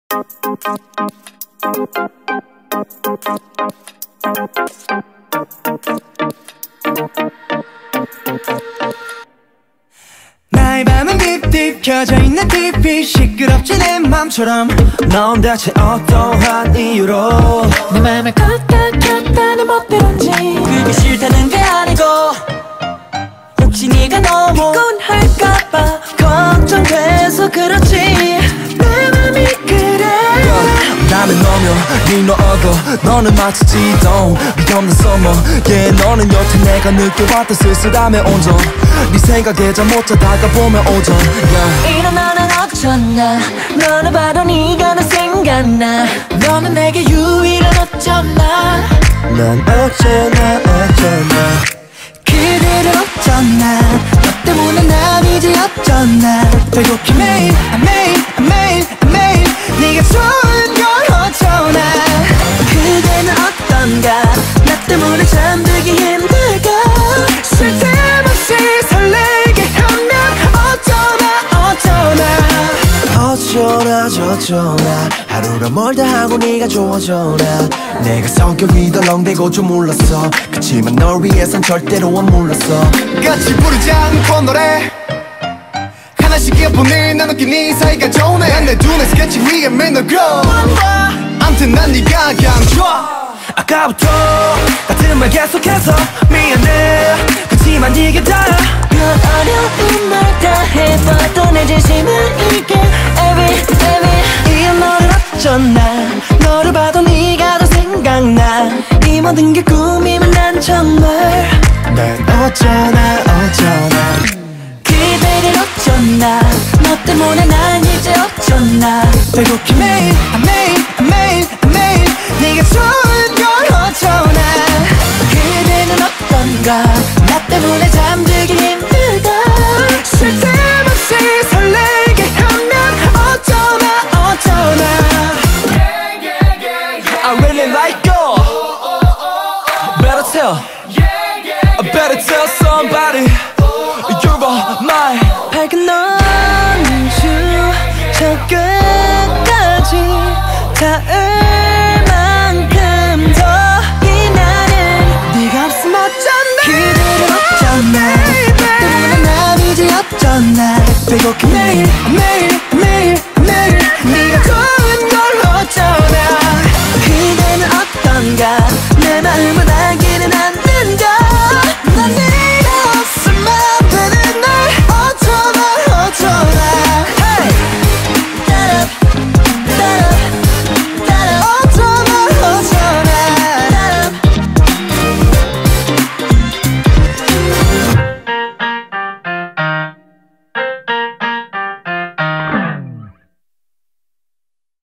나의 밤은 딥딥 켜져 있는 TV 시끄럽지 내 맘처럼 넌 대체 어떠한 이유로 내 맘을 껐다켰다는 멋대로인지 그게 싫다는 게 아니고 혹시 네가 너무 피곤할까봐 걱정돼서 그렇지 내 맘이 그래 나는 너며 네 너어도 너는 마치 지동 위험한 서머 yeah, 너는 여태 내가 느껴봤던 쓸쓸함의 온전 네 생각에 잠 못 자다가 보면 오전 yeah. 일어나는 어쩌나 너를 봐도 네가 나 생각나 너는 내게 유일한 어쩌나 난 어쩌나 그대를 어쩌나 너 때문에 난 이제 어쩌나 배고픈 매일 네가 좋은 걸 어쩌나 그대는 어떤가 나 때문에 잠들기 힘들까 쉴 틈 없이 설레게 하면 어쩌나 저쩌나 하루가 멀다 하고 네가 좋아져나 내가 성격이 덜렁대고 좀 몰랐어 그치만 널 위해선 절대로 안 몰랐어 같이 부르지 않고 노래 하나씩 이어폰을 나눠끼 네 사이가 좋네 난 내 눈에 스케치 위에 맨날 grow 암튼 난 네가 그냥 좋아 아까부터 같은 말 계속해서 미안해 그치만 이게 다야 별 어려운 말 다 해봐도 내 진심은 이게 every 이 너를 어쩌나 너를 봐도 네가 더 생각나 이 모든 게 꿈이면 난 정말 난 어쩌나 그대를 어쩌나 너 때문에 난 이제 어쩌나 배고픈 매일 네가 좋은 걸 어쩌나 그대는 어떤가 나 때문에 잠들기 힘들다 쉴 틈 없이 설레게 하면 어쩌나 I really like you Better tell somebody You're mine 밝은 넌주 저 끝까지 닿을 만큼 더 이 나는 네가 없으면 어쩌나 그대를 어쩌나 너 때문에 난 이제 어쩌나 배고픈 매일